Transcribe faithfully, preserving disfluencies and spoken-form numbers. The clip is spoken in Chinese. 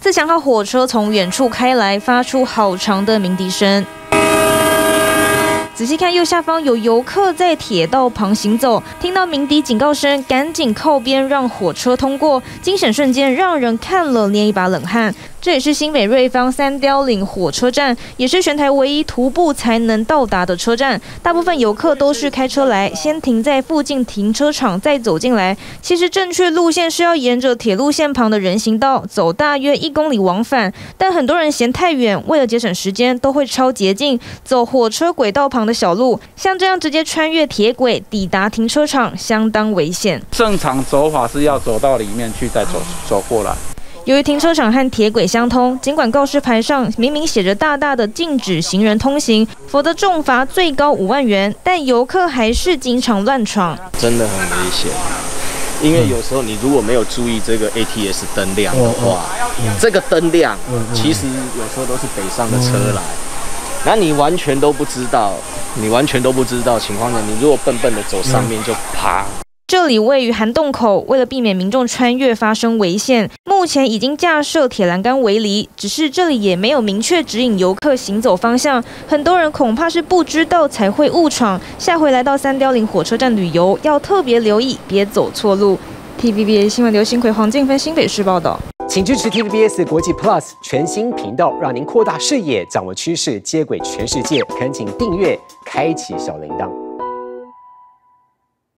自强号火车从远处开来，发出好长的鸣笛声。 仔细看右下方，有游客在铁道旁行走，听到鸣笛警告声，赶紧靠边让火车通过。惊险瞬间让人看了捏一把冷汗。这也是新北瑞芳三貂岭火车站，也是全台唯一徒步才能到达的车站。大部分游客都是开车来，先停在附近停车场，再走进来。其实正确路线是要沿着铁路线旁的人行道走大约一公里往返，但很多人嫌太远，为了节省时间，都会抄捷径，走火车轨道旁的小路。像这样直接穿越铁轨抵达停车场，相当危险。 正常走法是要走到里面去，再走走过来。 由于停车场和铁轨相通，尽管告示牌上明明写着大大的禁止行人通行，否则重罚最高五万元，但游客还是经常乱闯， 真的很危险。因为有时候你如果没有注意这个 A T S 灯亮的话，这个灯亮，其实有时候都是北上的车来，那你完全都不知道，你完全都不知道情况下，你如果笨笨的走上面就啪。 这里位于涵洞口，为了避免民众穿越发生危险，目前已经架设铁栏杆围篱，只是这里也没有明确指引游客行走方向，很多人恐怕是不知道才会误闯。下回来到三貂岭火车站旅游，要特别留意，别走错路。T V B S 新闻刘新奎、黄静芬新北市报道。 请支持 T V B S 国际 Plus 全新频道，让您扩大视野，掌握趋势，接轨全世界。恳请订阅，开启小铃铛。